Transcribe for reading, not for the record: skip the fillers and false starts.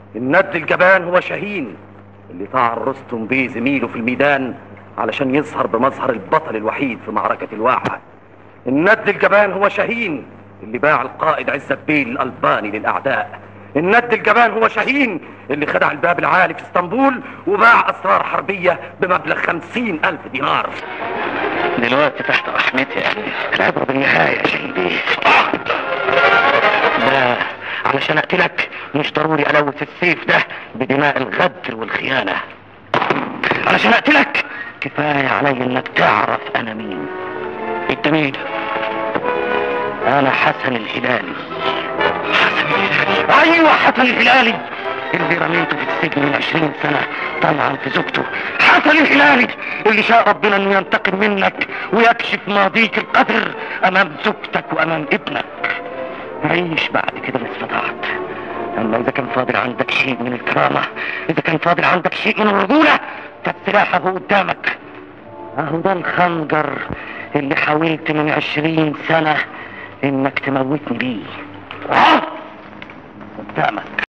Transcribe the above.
الند الجبان هو شاهين اللي طعن رستم بيه زميله في الميدان علشان يظهر بمظهر البطل الوحيد في معركة الواحة. الند الجبان هو شاهين اللي باع القائد عزت بيه الألباني للأعداء. الند الجبان هو شاهين اللي خدع الباب العالي في اسطنبول وباع أسرار حربية بمبلغ 50,000 دينار. دلوقتي تحت رحمتي يعني العبرة بالنهاية يا شاهين بيه. لا، علشان اقتلك مش ضروري الوث السيف ده بدماء الغدر والخيانة. علشان اقتلك كفاية علي انك تعرف انا مين. انت مين؟ انا حسن الهلالي. حسن الهلالي؟ ايوه حسن الهلالي اللي رميته في السجن من 20 سنة طمعا في زوجته. حسن الهلالي اللي شاء ربنا انه ينتقم منك ويكشف ماضيك القدر امام زوجتك وامام ابنك. عيش بعد كده ما استطعت. اما اذا كان فاضل عندك شيء من الكرامة، اذا كان فاضل عندك شيء من الرجولة، فالسلاح اهو قدامك. اهو ده الخنجر اللي حاولت من 20 سنة انك تموتني بيه. قدامك.